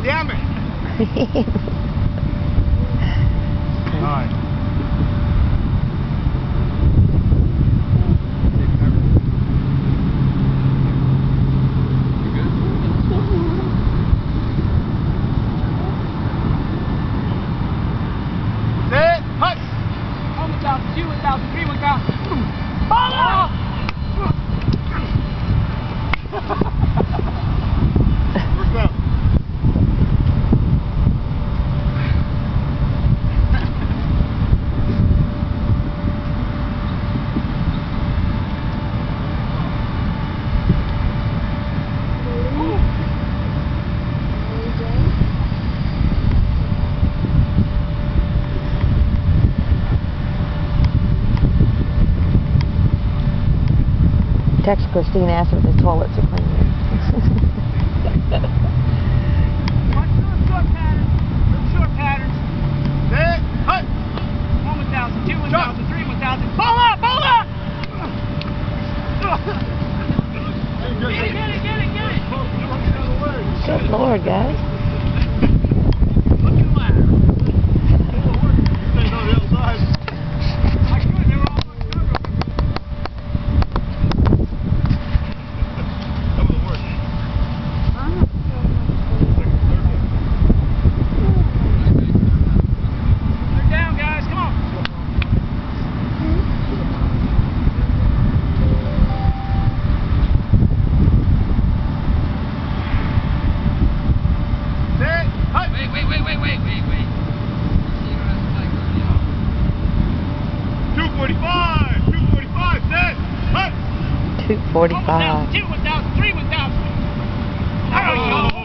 damn it. All right. Sit. Hut. 1,000, 2,000, 3, 1,000. Ball out! First up. Text Christine, ask if the toilets are clean yet. Watch those short patterns. Those short patterns. Sit. Hut. 1,000, 2, 1,000, 3, 1,000. Ball up! Ball up! Get it! Good Lord, guys. Look at the ladder. Stay on the other side. I could, they were all much covered. That was the worst. They're down, guys. Come on. Sit. Hut. Wait. 245. 245. Sit. Hut. 245. 1,000, 2, 1,000, 3, 1,000. There we go.